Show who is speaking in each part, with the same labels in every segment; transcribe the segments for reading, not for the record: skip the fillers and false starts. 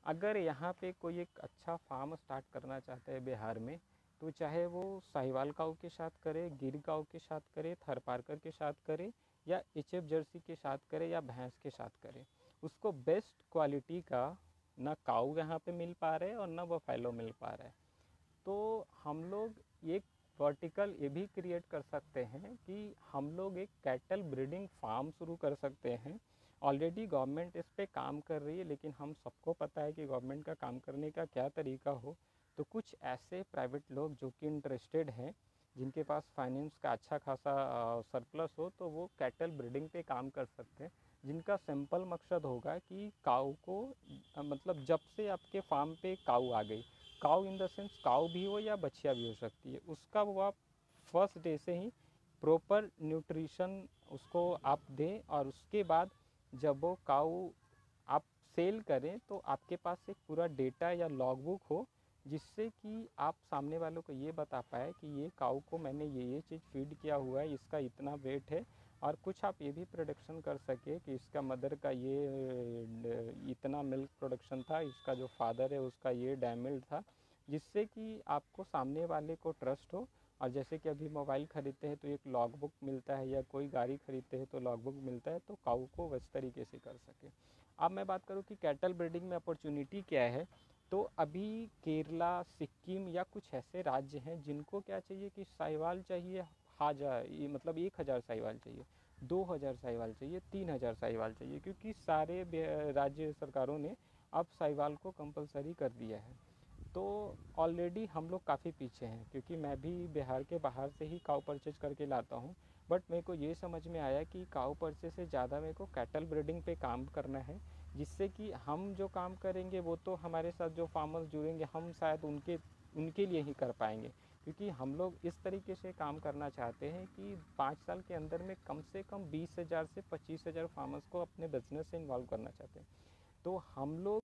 Speaker 1: अगर यहाँ पे कोई एक अच्छा फार्म स्टार्ट करना चाहता है बिहार में, तो चाहे वो साहिवाल काऊ के साथ करे, गिर काऊ के साथ करे, थरपारकर के साथ करे, या एचएफ जर्सी के साथ करे, या भैंस के साथ करे, उसको बेस्ट क्वालिटी का ना काऊ यहाँ पे मिल पा रहे हैं और ना बफेलो मिल पा रहा है। तो हम लोग एक वर्टिकल ये भी क्रिएट कर सकते हैं कि हम लोग एक कैटल ब्रीडिंग फार्म शुरू कर सकते हैं। ऑलरेडी गवर्नमेंट इस पे काम कर रही है, लेकिन हम सबको पता है कि गवर्नमेंट का काम करने का क्या तरीका हो। तो कुछ ऐसे प्राइवेट लोग जो कि इंटरेस्टेड हैं, जिनके पास फाइनेंस का अच्छा खासा सरप्लस हो, तो वो कैटल ब्रीडिंग पे काम कर सकते हैं, जिनका सिंपल मकसद होगा कि काऊ को मतलब जब से आपके फार्म पे काऊ आ गई, काऊ इन द सेंस काऊ भी हो या बछिया भी हो सकती है, उसका वो आप फर्स्ट डे से ही प्रॉपर न्यूट्रिशन उसको आप दें, और उसके बाद जब वो काऊ आप सेल करें तो आपके पास एक पूरा डेटा या लॉगबुक हो, जिससे कि आप सामने वालों को ये बता पाए कि ये काऊ को मैंने ये चीज़ फीड किया हुआ है, इसका इतना वेट है। और कुछ आप ये भी प्रोडक्शन कर सके कि इसका मदर का ये इतना मिल्क प्रोडक्शन था, इसका जो फादर है उसका ये डैमिल्ड था, जिससे कि आपको सामने वाले को ट्रस्ट हो। और जैसे कि अभी मोबाइल ख़रीदते हैं तो एक लॉग बुक मिलता है, या कोई गाड़ी ख़रीदते हैं तो लॉग बुक मिलता है, तो काऊ को इस तरीके से कर सके। अब मैं बात करूँ कि कैटल ब्रीडिंग में अपॉर्चुनिटी क्या है, तो अभी केरला, सिक्किम या कुछ ऐसे राज्य हैं जिनको क्या चाहिए कि साहिवाल चाहिए, मतलब 1,000 साहिवाल चाहिए, 2,000 साहिवाल चाहिए, 3,000 साहिवाल चाहिए, क्योंकि सारे राज्य सरकारों ने अब साहिवाल को कंपलसरी कर दिया है। तो ऑलरेडी हम लोग काफ़ी पीछे हैं, क्योंकि मैं भी बिहार के बाहर से ही काऊ परचेज करके लाता हूँ। बट मेरे को ये समझ में आया कि काऊ परचेज से ज़्यादा मेरे को कैटल ब्रीडिंग पे काम करना है, जिससे कि हम जो काम करेंगे वो तो हमारे साथ जो फार्मर्स जुड़ेंगे हम शायद उनके लिए ही कर पाएंगे, क्योंकि हम लोग इस तरीके से काम करना चाहते हैं कि 5 साल के अंदर में कम से कम 20,000 से 25,000 फार्मर्स को अपने बिजनेस से इन्वॉल्व करना चाहते हैं। तो हम लोग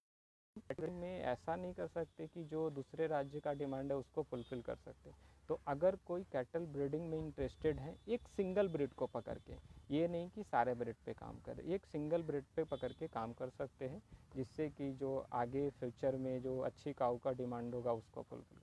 Speaker 1: में ऐसा नहीं कर सकते कि जो दूसरे राज्य का डिमांड है उसको फुलफ़िल कर सकते। तो अगर कोई कैटल ब्रीडिंग में इंटरेस्टेड है, एक सिंगल ब्रीड को पकड़ के, ये नहीं कि सारे ब्रीड पे काम करें, एक सिंगल ब्रीड पे पकड़ के काम कर सकते हैं, जिससे कि जो आगे फ्यूचर में जो अच्छी काऊ का डिमांड होगा उसको फुलफ़िल